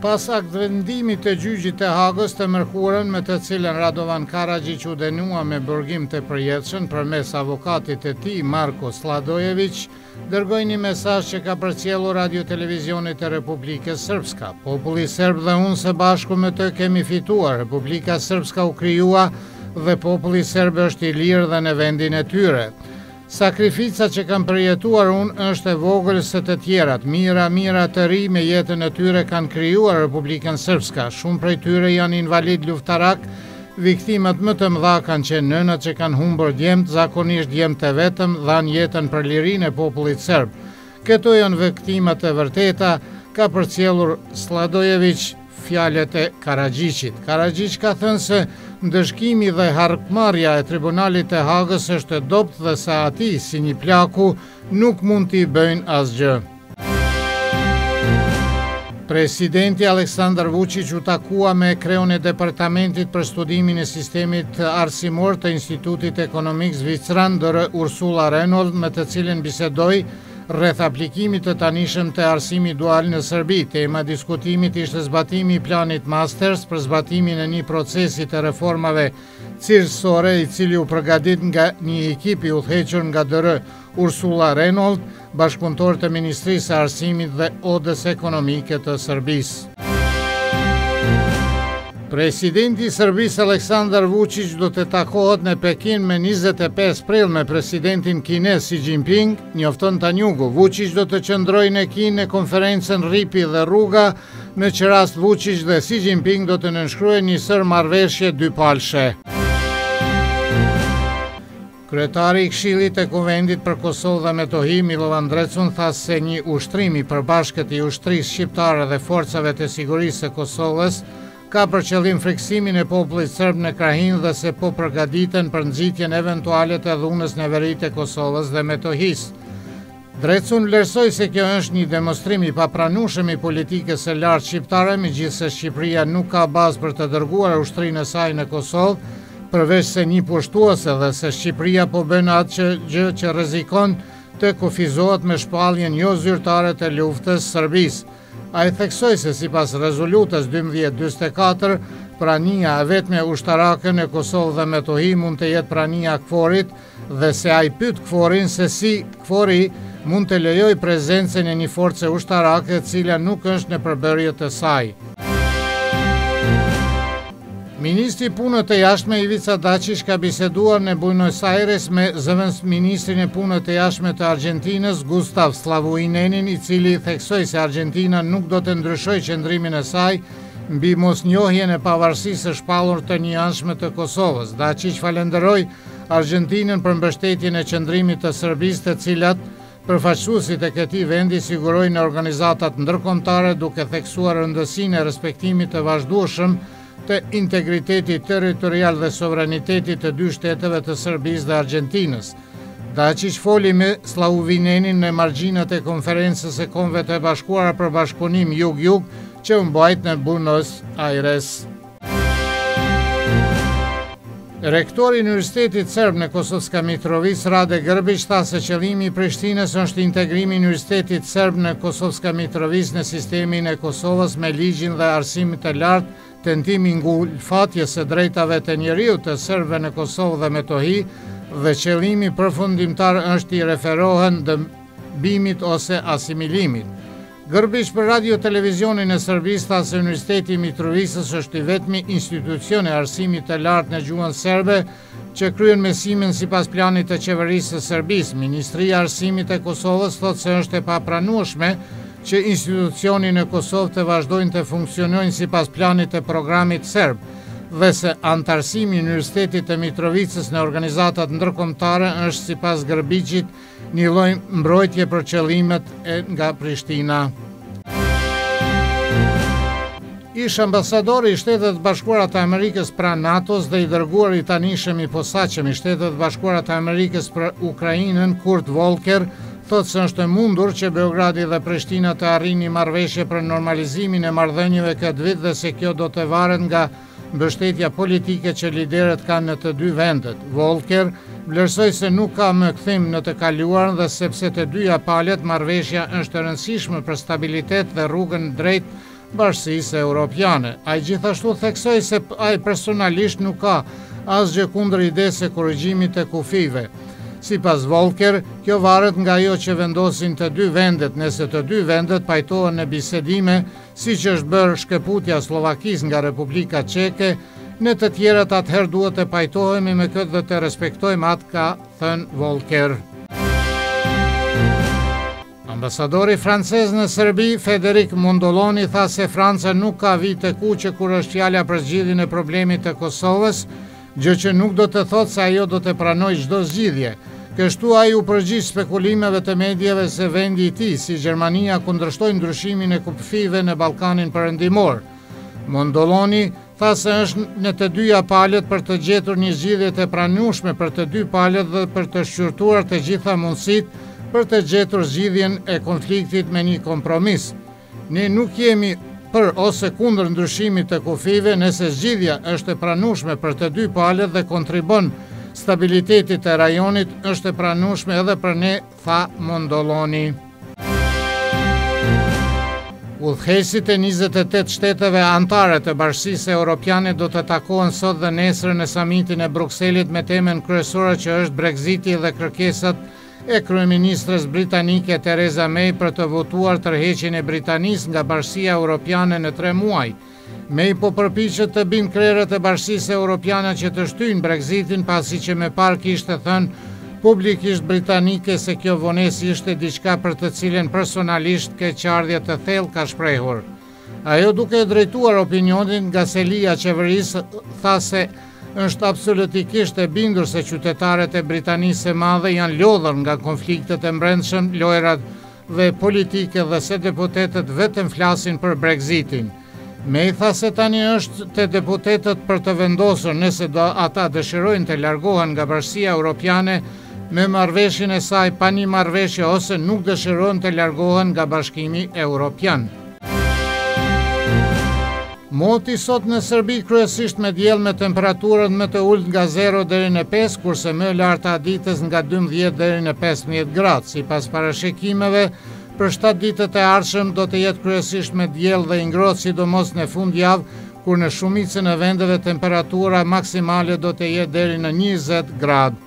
Pas aktvendimit të gjyqit të Hagës të mërkurën, me të cilën Radovan Karadžić u dënua me burgim të përjetshëm përmes avokatit të tij Marko Sladojević, dërgoi një mesazh që ka përcjellur Radio Televizionit të Republikës Srpska. Populli serb dhe unë së bashku me të kemi fituar. Republika Srpska u krijua dhe populli serb është i lirë dhe në vendin e tyre. Sakrifica që kam përjetuar unë është e vogël se të tjerat. Mira të ri me jetën e tyre kanë krijuar Republikën Srpska. Shumë prej tyre janë invalid luftarak. Viktimat më të mëdha kanë qenë nënat që kanë humbur djemt, zakonisht djemt e vetëm, dhanë jetën për lirinë e popullit serb. Këto janë viktimat e vërteta, ka përcjellur Sladojević fjalët e Karadžićit. Karadžić ka thënë se ndëshkimi dhe harkmarrja e Tribunalit të Hagës është e dobët dhe se ati, si një plaku, nuk mund t'i bëjnë asgjë. Presidenti Aleksandar Vučić u takua me kreun e Departamentit për studimin e sistemit arsimor të Institutit Ekonomik Zvicran, dr. Ursula Renold, me të cilën bisedoi rreth aplikimit të tanishëm të arsimit dual në Serbi. Tema diskutimit ishte zbatimi i planit Masters për zbatimin e një procesi të reformave cilësore, i cili u përgatit nga një ekip i udhëhequr nga dr. Ursula Renold, bashkëpunëtor të Ministrisë së Arsimit dhe Odës Ekonomike të Serbisë. Presidenti i Serbisë Aleksandar Vučić do të takohet në Pekin me 25 prill me presidentin kinez Xi Jinping, njofton Tanjugu. Vučić do të qëndrojë në Kinë në konferencën Rripi dhe Rruga, në që rast Vučić dhe Xi Jinping do të nënshkruajnë një sër marrëveshje dypalshe. Kryetari i Këshillit të Kuvendit për Kosovë dhe Metohi, Milovan Drecun, tha se një ushtrim i përbashkët i ushtrisë shqiptare dhe forcave të sigurisë së Kosovës ka për qëllim friksimin e popullit serb në krahin dhe se po përgatiten për nxitjen eventuale të dhunës në veritë e Kosovës dhe Metohisë. Drecun vlerësoi se kjo është një demonstrim i papranueshëm i politikës së lartë shqiptare, megjithëse Shqipëria nuk ka bazë për të dërguar ushtrinë e saj në Kosovë, përveç se një pushtuese, dhe se Shqipëria po bën atë gjë që rrezikon të kufizohet me shpalljen jo zyrtare të luftës Serbisë. A i theksoi se sipas rezolutës 1244, prania e vetme ushtarake në Kosovë dhe Metohi mund të jetë prania KFOR-it dhe se a i pyet KFOR-in se si KFOR-i mund të lejoj prezencën e një force ushtarake e cila nuk është në përbërje të saj. Ministri i Punëve të Jashtme Ivica Dačić ka biseduar në Buenos Aires me zëvendësministrin e Punëve të Jashtme të Argjentinës, Gustav Slavuinenin, i cili theksoi se Argjentina nuk do të ndryshojë qëndrimin e saj mbi mosnjohjen e pavarësisë së shpallur të njëanshme të Kosovës. Dačić falenderoi Argjentinën për mbështetjen e qëndrimit të Serbisë, të cilat përfaqësuesit e këtij vendi sigurojnë në organizatat ndërkombëtare, duke theksuar rëndësinë e respektimit të vazhdueshëm të integritetit territorial dhe sovranitetit të dy shteteve të Serbisë dhe Argjentinës. Dačić foli me Slavuinenin në margjinat e konferencës së Kombeve të Bashkuara për bashkëpunim Jug-Jug që u mbajt në Buenos Aires. Rektori i Universitetit Serb në Kosovska Mitrovica, Rade Grbić, tha se qëllimi i Prishtinës është integrimi i Universitetit Serb në Kosovska Mitrovica në sistemin e Kosovës me ligjin dhe arsimin të lartë, tentimi ngulfatjes së drejtave të njeriut të serbëve në Kosovë dhe Metohi, dhe qëllimi përfundimtar është i referohen dëmbimit ose asimilimit. Grbić për Radio Televizionin e Serbisë tha se Universiteti i Mitrovicës është i vetmi institucion e arsimit të lartë në gjuhën serbe që kryen mësimin sipas planit të qeverisë së Serbisë. Ministria e Arsimit e Kosovës thotë se është e papranueshme që institucionin e Kosovë të vazhdojnë të funksionojnë sipas planit të programit serb, dhe se antarësimi i Universitetit të Mitrovicës në organizatat ndërkombëtare është sipas Grbićit një lloj mbrojtje për qëllimet nga Prishtina. Ish ambasadori i Shtetet Bashkuara të Amerikës pranë NATO-s dhe i dërguar i tanishëm i posaçëm i Shtetet Bashkuara të Amerikës për Ukrainën, Kurt Volker, thotë se është e mundur që Beogradi dhe Prishtina të arrijnë një marrëveshje për normalizimin e marrëdhënieve këtë vit dhe se kjo do të varet nga mbështetja politike që liderët kanë në të dy vendet. Volker vlerësoi se nuk ka më kthim në të kaluarën dhe sepse të dyja palët marrëveshja është e rëndësishme për stabilitet dhe rrugën drejt Bashkisë Evropiane. Ai gjithashtu theksoi se ai personalisht nuk ka asgjë kundër idesë së korrigjimit të kufive. Sipas Volker, kjo varet nga ajo që vendosin të dy vendet, nëse të dy vendet pajtohen në bisedime, siç është bërë shkëputja Slovakisë nga Republika Çeke, në të tjerat atëherë duhet të pajtohemi me këtë dhe të respektojmë atë, ka thënë Volker. Ambasadori francez në Serbi, Federic Mondoloni, tha se Franca nuk ka vite kuqe kur është fjala për zgjidhjen e problemit të Kosovës, gjë që nuk do të thotë se ajo do të pranojë çdo zgjidhje. Kështu ai u përgjigj spekulimeve të medjave se vendi i tij, si Gjermania, kundërshtoi ndryshimin e kufive në Ballkanin Perëndimor. Mondoloni tha se është në të dyja palët për të gjetur një zgjidhje të pranueshme për të dy palët dhe për të shqyrtuar të gjitha mundësitë për të gjetur zgjidhjen e konfliktit me një kompromis. Ne nuk jemi për ose kundër ndryshimit të kufive nëse zgjidhja është e pranueshme për të dy palët dhe kontribon stabilitetit të rajonit, është e pranueshme edhe për ne, tha Mondoloni. Udhëheqësit e 28 shteteve anëtare të Bashkisë Evropiane do të takohen sot dhe nesër në samitin e Brukselit me temën kryesore që është Brexiti dhe kërkesat e kryeministres britanike Theresa May për të votuar tërheqjen e Britanisë nga Bashkia Evropiane në 3 muaj. May po përpiqet të bindë krerët e Bashkisë Evropiane që të shtyjnë Brexitin, pasi që më parë kishte thënë publikisht britanike se kjo vonesë ishte diçka për të cilën personalisht keqardhje të thellë ka shprehur. Ajo, duke drejtuar opinionin nga selia qeverisë, tha se është absolutikisht e bindur se qytetarët e Britanisë së Madhe janë lodhur nga konfliktet e brendshëm, lojrat dhe politike dhe se deputetët vetëm flasin për Brexitin. May tha se tani është te deputetët për të vendosur nëse ata dëshirojnë të largohen nga Bashkia Evropiane me marrëveshjen e saj pa një marrëveshje ose nuk dëshirojnë të largohen nga Bashkimi Evropian. Moti sot në Serbi kryesisht me diell me temperaturën më të ulët nga 0 deri në 5, kurse më larta ditës nga 12 deri në 15 gradë. Sipas parashikimeve, për 7 ditët e ardhshëm do të jetë kryesisht me diell dhe i ngrohtë, sidomos në fundjavë, kur në shumicën e vendeve temperatura maksimale do të jetë deri në 20 gradë.